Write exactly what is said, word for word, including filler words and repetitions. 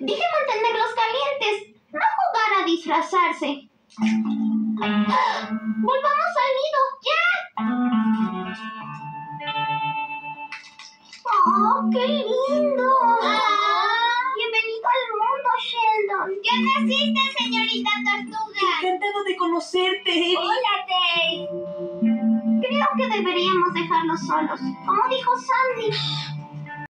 Dije mantenerlos calientes, no jugar a disfrazarse. ¡Volvamos al nido! ¡Ya! ¡Oh, qué lindo! Ah, ¡bienvenido al mundo, Sheldon! ¡Ya naciste, señorita Tortuga! ¡Encantado de conocerte, Eddie! ¡Hola, Dave! Creo que deberíamos dejarlos solos, como dijo Sandy.